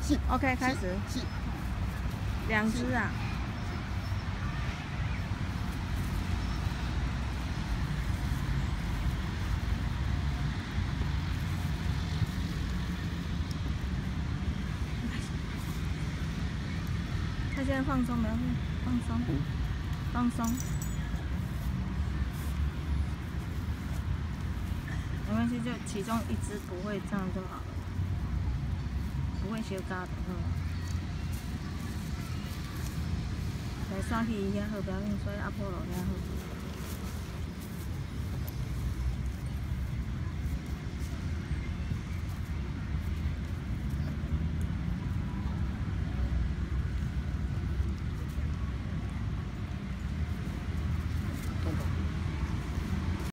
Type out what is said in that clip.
OK， 开始。2只啊。他现在放松没有？放松，放松。没关系，就其中1只不会这样就好了，不会修嘎的，来刷去遐好，不要紧，刷阿波罗遐好。